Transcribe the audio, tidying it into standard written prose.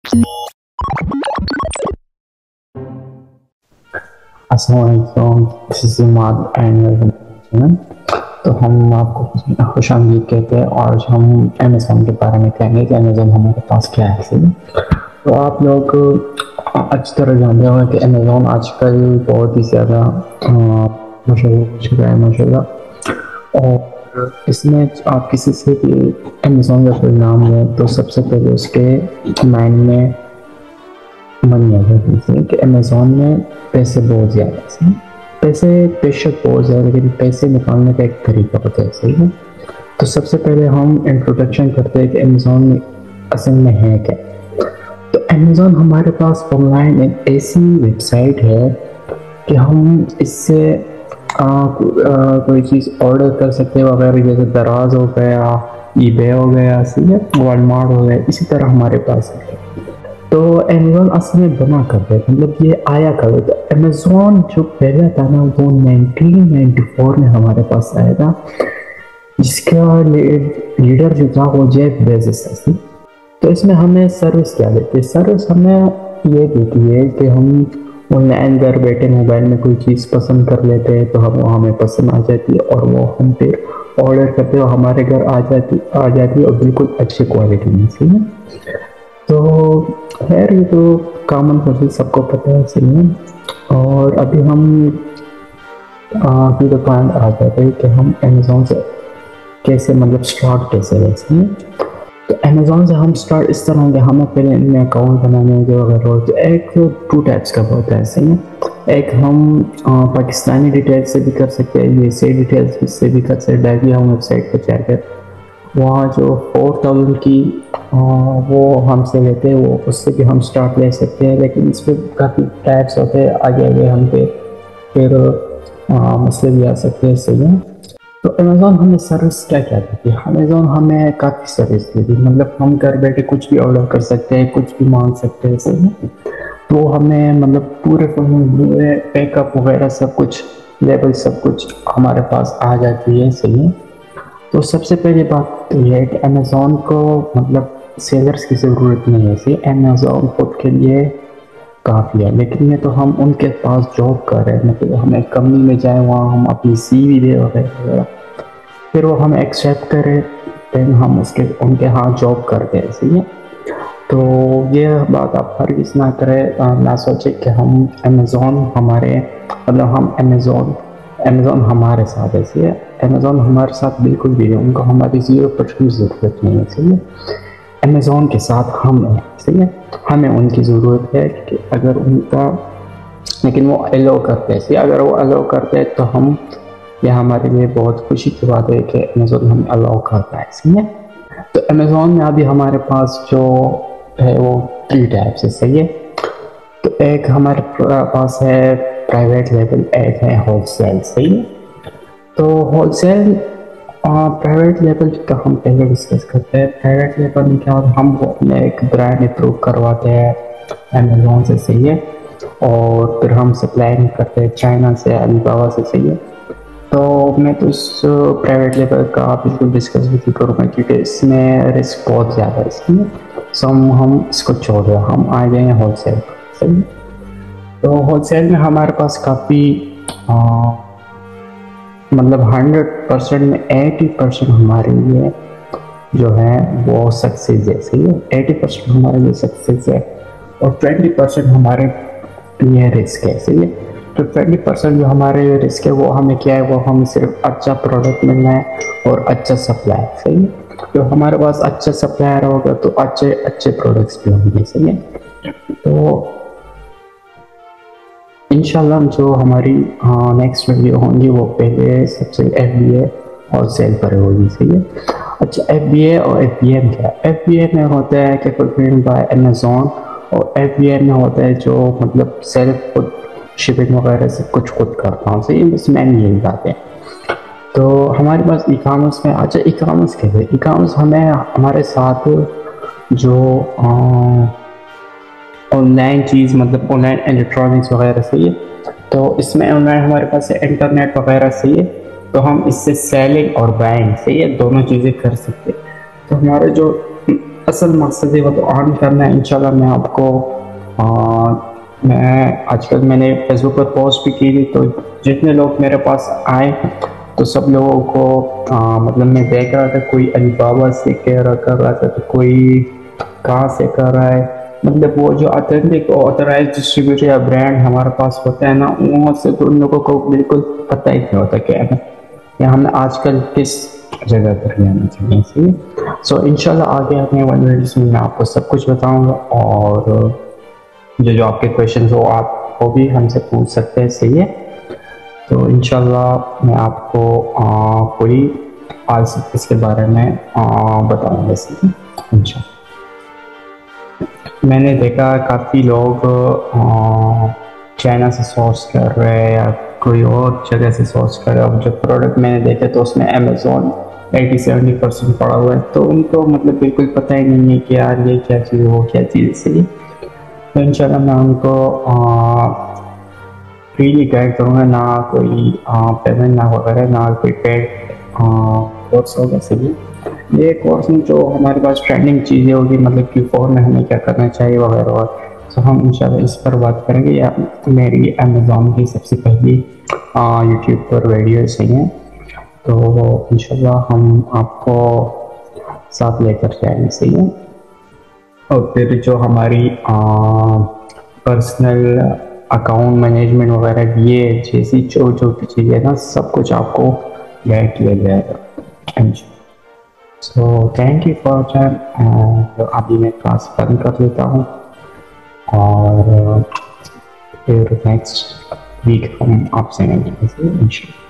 अस्सलामुअलैकुम, this is Imad and तो हम आपको खुशामदीद कहते हैं। और आज हम अमेज़ॉन के बारे में कहेंगे कि अमेज़ॉन हमारे पास क्या है। सही है, तो आप लोग अच्छी तरह जानते होंगे कि अमेज़ॉन आजकल बहुत ही ज़्यादा मशहूर हो चुका है माशाल्लाह। और इसमें आप किसी से भी अमेज़ॉन का कोई नाम लें तो सबसे पहले उसके माइंड में मनी आ जाती है कि अमेज़ॉन में पैसे बहुत ज़्यादा हैं। पैसे बेशक बहुत ज़्यादा, लेकिन पैसे निकालने का एक तरीका होता है। सही है, तो सबसे पहले हम इंट्रोडक्शन करते हैं कि अमेज़ॉन में असल में है क्या। तो अमेज़ॉन हमारे पास ऑनलाइन एक ऐसी वेबसाइट है कि हम इससे कोई चीज़ ऑर्डर कर सकते हैं वगैरह, जैसे दराज हो गया, ईबे हो गया, सही है, वॉलमार्ट हो गया, इसी तरह हमारे पास है। तो अमेज़ॉन असल में बना कर दे, मतलब ये आया कर। तो अमेज़ॉन जो पहला था ना वो 1994 में हमारे पास आया था, जिसका लीडर जो था वो जेफ बेजोस था। तो इसमें हमें सर्विस क्या देती है? सर्विस हमें ये देती है कि हम ऑनलाइन घर बैठे मोबाइल में कोई चीज़ पसंद कर लेते हैं तो हम हमें पसंद आ जाती है और वो हम फिर ऑर्डर करते हैं और हमारे घर आ जाती है और बिल्कुल अच्छी क्वालिटी में। सही है, तो खैर ये तो कॉमन प्रोसेस सबको पता है। सही है, और अभी हम टू द पॉइंट आ जाते हैं कि हम अमेज़ॉन से कैसे मतलब स्टार्ट कैसे है। सही है, तो अमेज़ॉन से हम स्टार्ट इस तरह होंगे, हमें पहले इनमें अकाउंट बनाने होंगे वगैरह। तो एक टू टाइप्स का होता है। सही है, एक हम पाकिस्तानी डिटेल्स से भी कर सकते हैं, यूएसए डिटेल्स से भी कर सकते हैं। डायरेक्टली हम वेबसाइट पर जाकर वहाँ जो 4000 की वो हमसे लेते हैं, वो उससे भी हम स्टार्ट ले सकते हैं। लेकिन इस पर काफ़ी टाइप्स होते हैं, आगे आगे हम पे फिर मसले भी आ सकते हैं। सही है, तो अमेज़ॉन हमें सर्विस क्या क्या देती है? अमेज़ॉन हमें काफ़ी सर्विस देती है, मतलब हम घर बैठे कुछ भी ऑर्डर कर सकते हैं, कुछ भी मांग सकते हैं। सही है, तो हमें मतलब पूरे पैकअप वगैरह सब कुछ लेवल सब कुछ हमारे पास आ जाती है। सही है, तो सबसे पहली बात तो यह है कि अमेज़ॉन को मतलब सेलर्स की ज़रूरत नहीं है। सही, अमेज़ॉन खुद के लिए काफ़ी है। लेकिन ये तो हम उनके पास जॉब कर रहे हैं, मतलब हमें कंपनी में जाए, वहाँ हम अपनी CV दे वगैरह, फिर वो हमें एक्सेप्ट करें, फिर हम उनके हाथ जॉब करते हैं। सही है, तो ये बात आप हरगिज़ ना करें, ना सोचे कि हम अमेज़ॉन हमारे मतलब हम अमेज़ॉन हमारे साथ है। सही है, अमेज़ॉन हमारे साथ बिल्कुल भी नहीं, उनको हमारी 0% ज़रूरत नहीं है। सही है, अमेज़ॉन के साथ हम हैं। सही है, हमें उनकी ज़रूरत है कि अगर उनका, लेकिन वो अलाउ करते हैं। सही, अगर वो अलाउ करते हैं तो हम, यह हमारे लिए बहुत खुशी की बात है कि अमेज़ॉन हमें अलाउ करता है। सही है, तो अमेज़ॉन में अभी हमारे पास जो है वो 3 टाइप्स है। सही है, तो एक हमारे पास है प्राइवेट लेवल, एक है होलसेल। सही है, तो होलसेल प्राइवेट लेवल का हम पहले डिस्कस करते हैं। प्राइवेट लेवल में क्या होता है, हम अपने एक ब्रांड अप्रूव करवाते हैं अमेज़ॉन से। सही है, और फिर हम सप्लाई करते हैं चाइना से, अलीबाबा से। सही है, तो मैं तो इस प्राइवेट लेवल का बिल्कुल डिस्कस भी नहीं करूँगा क्योंकि इसमें रिस्क बहुत ज़्यादा है। इसमें सो हम इसको छोड़ दें, हम आ जाएंगे होलसेल। सही, तो होलसेल में हमारे पास काफ़ी मतलब 100% में 80% हमारे लिए जो है वो सक्सेस है। सही है, 80% हमारे लिए सक्सेस है और 20% हमारे लिए रिस्क है। सही है, तो 20% जो हमारे रिस्क है वो हमें क्या है, वो हमें सिर्फ अच्छा प्रोडक्ट मिलना है और अच्छा सप्लाई। सही है, तो हमारे पास अच्छा सप्लायर होगा तो अच्छे अच्छे प्रोडक्ट्स भी होंगे। सही है, तो इंशाल्लाह जो हमारी नेक्स्ट वीडियो होंगी वो पहले सबसे FBA और सेल पर होगी। सही है, अच्छा FBA और FBM क्या है? FBA में होता है कि फुलफिल्ड बाय अमेज़ॉन, और FBM में होता है जो मतलब सेल्फ खुद शिपिंग वगैरह सब कुछ खुद करता हूँ। सही है, इसमें यही बात है। तो हमारे पास ई कॉमर्स में, अच्छा ई कॉमर्स कैसे? ई कॉमर्स हमें हमारे साथ जो ऑनलाइन चीज़ मतलब ऑनलाइन इलेक्ट्रॉनिक्स वगैरह। सही है, तो इसमें ऑनलाइन हमारे पास है इंटरनेट वगैरह। सही है, तो हम इससे सेलिंग और बाइंग, सही है, दोनों चीज़ें कर सकते हैं। तो हमारे जो असल मकसद है वो तो अर्न करना है। इंशाल्लाह मैं आपको मैं आजकल मैंने फेसबुक पर पोस्ट भी की थी, तो जितने लोग मेरे पास आए तो सब लोगों को मतलब मैं देख रहा था, कोई अलीबाबा से कर रहा था, तो कोई कहाँ से कर रहा है। मतलब वो जो ऑथेंटिक ऑथराइज डिस्ट्रीब्यूटर या ब्रांड हमारे पास होता है ना, वहाँ से तो उन लोगों को बिल्कुल पता ही नहीं होता क्या है या हमें आजकल किस जगह पर लेना चाहिए। सही। सो इंशाल्लाह आगे आने वाले वीडियोस में मैं आपको सब कुछ बताऊंगा, और जो जो आपके क्वेश्चन हो आप वो भी हमसे पूछ सकते हैं। सही है। तो इंशाल्लाह मैं आपको पूरी आज इसके बारे में बताऊंगा। सही। इंशाल्लाह मैंने देखा काफ़ी लोग चाइना से सोर्स कर रहे हैं या कोई और जगह से सोर्स कर रहे हैं। अब जो प्रोडक्ट मैंने देखे तो उसमें अमेज़ॉन 80-70% पड़ा हुआ है, तो उनको मतलब बिल्कुल पता ही नहीं है कि यार ये क्या चीज़ वो क्या चीज़। सही। तो इंशाल्लाह मैं उनको फ्रीली गाइड करूँगा, ना कोई पेमेंट ना वगैरह, ना कोई पेड कोर्स होगा। सही। ये कोर्स में जो हमारे पास ट्रेंडिंग चीज़ें होगी, मतलब Q4 में हमें क्या करना चाहिए वगैरह, और तो हम इंशाल्लाह इस पर बात करेंगे। या मेरी अमेज़ॉन की सबसे पहली यूट्यूब पर वीडियोस हैं, तो इंशाल्लाह हम आपको साथ लेकर जाएंगे। सही है। और फिर जो हमारी पर्सनल अकाउंट मैनेजमेंट वगैरह ये जैसी जो जो चीज़ें ना, सब कुछ आपको गाइड किया जाएगा। So thank you for time. अभी मैं क्लास बंद कर लेता हूँ, और फिर नेक्स्ट वीक हम आपसे मिलेंगे।